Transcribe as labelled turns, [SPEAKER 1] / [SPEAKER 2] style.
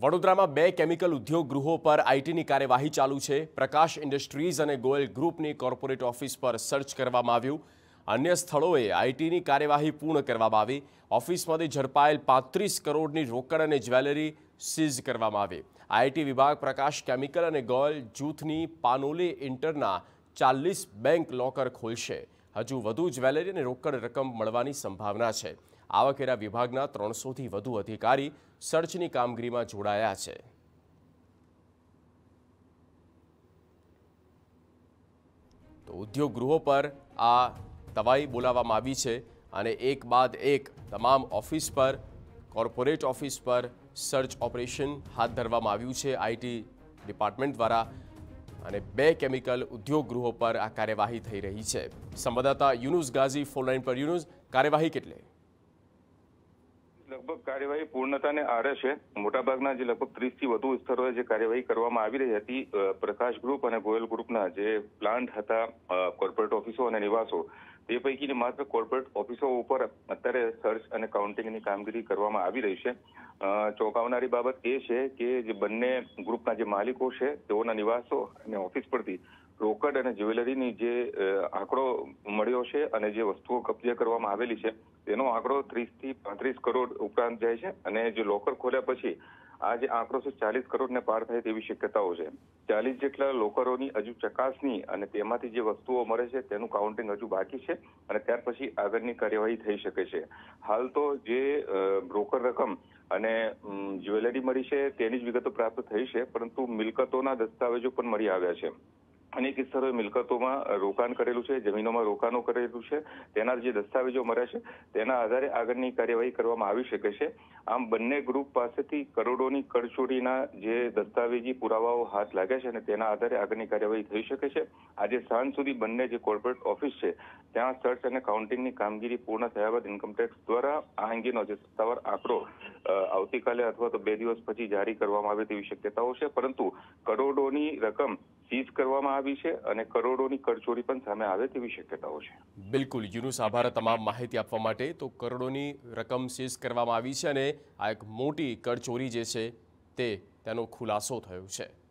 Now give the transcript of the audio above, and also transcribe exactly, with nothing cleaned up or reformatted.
[SPEAKER 1] વડોદરામાં બે કેમિકલ ઉદ્યોગ ગૃહો પર આઈટીની કાર્યવાહી ચાલુ છે। પ્રકાશ ઇન્ડસ્ટ્રીઝ અને ગોયલ ગ્રુપની કોર્પોરેટ ઓફિસ પર સર્ચ કરવામાં આવ્યું। અન્ય સ્થળોએ આઈટીની કાર્યવાહી પૂર્ણ કરવામાં આવી। ઓફિસમાંથી ઝડપાયેલ પાંત્રીસ કરોડની રોકડ અને જ્વેલરી સીઝ કરવામાં આવી। આઈટી વિભાગ પ્રકાશ કેમિકલ અને ગોયલ જૂથની પાનોલી ઇન્ટરના ચાલીસ બેંક લોકર ખોલશે। હજુ વધુ જ્વેલરી અને રોકડ રકમ મળવાની સંભાવના છે। આવકવેરા વિભાગના ત્રણસોથી વધુ અધિકારી સર્ચની કામગીરીમાં જોડાયા છે। તો ઉદ્યોગ ગૃહો પર આ તવાઈ બોલાવવામાં આવી છે અને એક બાદ એક તમામ ઓફિસ પર કોર્પોરેટ ઓફિસ પર સર્ચ ઓપરેશન હાથ ધરવામાં આવ્યું છે આઈટી ડિપાર્ટમેન્ટ દ્વારા અને બે કેમિકલ ઉદ્યોગ ગૃહો પર આ કાર્યવાહી થઈ રહી છે। સંવાદદાતા યુનુસ ગાઝી ફોનલાઈન પર। યુનુસ, કાર્યવાહી કેટલે?
[SPEAKER 2] लगभग कार्यवाही पूर्णता ने आरे है। मोटाभागना जे लगभग तीस थी વધુ સ્થળોએ જે કાર્યવાહી કરવામાં આવી રહી હતી પ્રકાશ ગ્રુપ અને ગોયલ ગ્રુપના જે પ્લાન્ટ હતા કોર્પોરેટ ઓફિસો અને નિવાસો તે પૈકીની માત્ર કોર્પોરેટ ઓફિસો ઉપર અત્યારે સર્ચ અને કાઉન્ટિંગની કામગીરી કરવામાં આવી રહી છે। ચોંકાવનારી બાબત એ છે કે જે બંને ગ્રુપના જે માલિકો છે તેઓના નિવાસો અને ઓફિસ પરથી રોકડ અને જ્વેલરીની જે આંકડો મળ્યો છે અને જે વસ્તુઓ કબજે કરવામાં આવેલી છે તેનો આંકડો ત્રીસ થી પાંત્રીસ કરોડ ઉપરાંત જાય છે અને જે લોકર ખોલ્યા પછી આ જે આંકડો છે ચાલીસ કરોડને પાર થાય તેવી શક્યતાઓ છે। ચાલીસ જેટલા લોકરોની હજુ ચકાસણી અને તેમાંથી જે વસ્તુઓ મળે છે તેનું કાઉન્ટિંગ હજુ બાકી છે અને ત્યાર પછી આગળની કાર્યવાહી થઈ શકે છે। હાલ તો જે રોકડ રકમ અને જ્વેલરી મળી છે તેની જ વિગતો પ્રાપ્ત થઈ છે, પરંતુ મિલકતોના દસ્તાવેજો પણ મળી આવ્યા છે। અનેક સ્થળોએ મિલકતોમાં રોકાણ કરેલું છે, જમીનોમાં રોકાણો કરેલું છે, તેના જે દસ્તાવેજો મળ્યા છે તેના આધારે આગળની કાર્યવાહી કરવામાં આવી શકે છે। આમ બંને ગ્રુપ પાસેથી કરોડોની કરચોરીના જે દસ્તાવેજી પુરાવાઓ હાથ લાગ્યા છે અને તેના આધારે આગળની કાર્યવાહી થઈ શકે છે। આજે સાંજ સુધી બંને જે કોર્પોરેટ ઓફિસ છે ત્યાં સર્ચ અને કાઉન્ટિંગની કામગીરી પૂર્ણ થયા બાદ ઇન્કમટેક્સ દ્વારા આ અંગેનો જે સત્તાવાર આંકડો આવતીકાલે અથવા તો બે દિવસ પછી જારી કરવામાં આવે તેવી શક્યતાઓ છે, પરંતુ કરોડોની રકમ સીઝ કરવામાં આવી છે અને કરોડોની કરચોરી પણ સામે આવે તેવી શક્યતાઓ છે।
[SPEAKER 1] બિલકુલ યુનુસ, આભાર તમામ માહિતી આપવા માટે। તો કરોડોની રકમ સીઝ કરવામાં આવી છે અને આ એક મોટી કરચોરી જે છે તે તેનો ખુલાસો થયો છે।